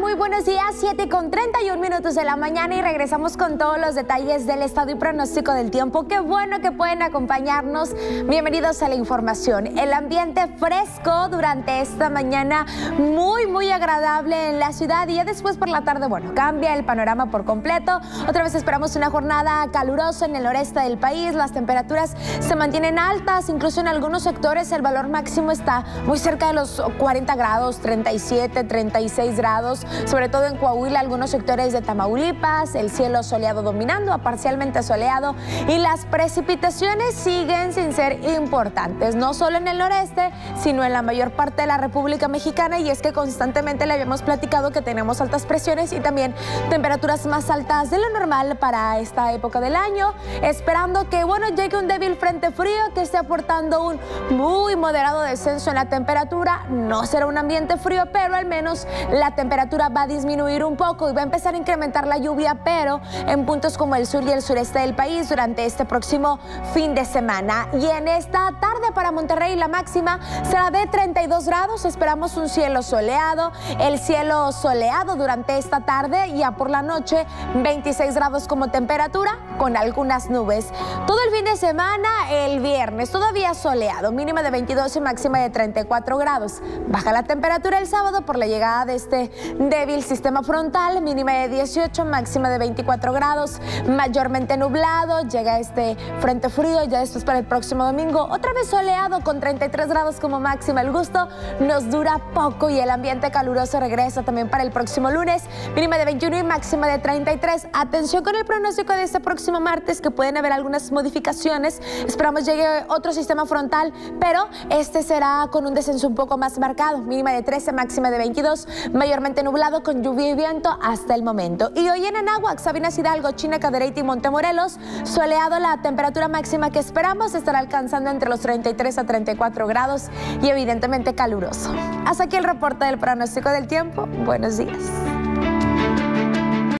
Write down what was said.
Muy buenos días, 7:31 de la mañana y regresamos con todos los detalles del estado y pronóstico del tiempo. Qué bueno que pueden acompañarnos. Bienvenidos a la información. El ambiente fresco durante esta mañana, muy agradable en la ciudad, y ya después por la tarde, bueno, cambia el panorama por completo. Otra vez esperamos una jornada calurosa en el noreste del país. Las temperaturas se mantienen altas, incluso en algunos sectores el valor máximo está muy cerca de los 40 grados, 37, 36 grados, sobre todo en Coahuila, algunos sectores de Tamaulipas, el cielo soleado dominando a parcialmente soleado, y las precipitaciones siguen sin ser importantes, no solo en el noreste, sino en la mayor parte de la República Mexicana, y es que constantemente le habíamos platicado que tenemos altas presiones y también temperaturas más altas de lo normal para esta época del año, esperando que, bueno, llegue un débil frente frío que esté aportando un muy moderado descenso en la temperatura. No será un ambiente frío, pero al menos la temperatura va a disminuir un poco y va a empezar a incrementar la lluvia, pero en puntos como el sur y el sureste del país durante este próximo fin de semana. Y en esta tarde para Monterrey la máxima será de 32 grados. Esperamos un cielo soleado, el cielo soleado durante esta tarde, y ya por la noche 26 grados como temperatura con algunas nubes. Todo el fin de semana, el viernes todavía soleado, mínima de 22 y máxima de 34 grados. Baja la temperatura el sábado por la llegada de este débil sistema frontal, mínima de 18, máxima de 24 grados, mayormente nublado. Llega este frente frío ya después para el próximo domingo, otra vez soleado con 33 grados como máxima. El gusto nos dura poco y el ambiente caluroso regresa también para el próximo lunes, mínima de 21 y máxima de 33. Atención con el pronóstico de este próximo martes, que pueden haber algunas modificaciones. Esperamos llegue otro sistema frontal, pero este será con un descenso un poco más marcado, mínima de 13, máxima de 22, mayormente nublado con lluvia y viento hasta el momento. Y hoy en Anáhuac, Sabinas Hidalgo, China, Cadereyta y Montemorelos, soleado. La temperatura máxima que esperamos estará alcanzando entre los 33 a 34 grados y evidentemente caluroso. Hasta aquí el reporte del pronóstico del tiempo. Buenos días.